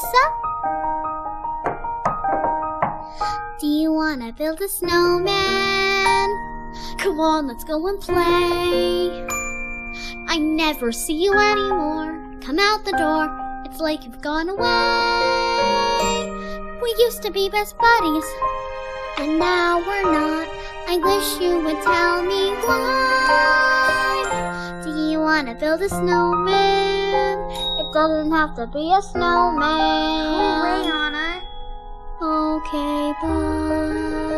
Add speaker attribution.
Speaker 1: Elsa? Do you wanna build a snowman? Come on, let's go and play. I never see you anymore. Come out the door, it's like you've gone away. We used to be best buddies, and now we're not. I wish you would tell me why. Do you wanna build a snowman? It doesn't have to be a snowman.
Speaker 2: Go away, Anna.
Speaker 1: Okay, bye.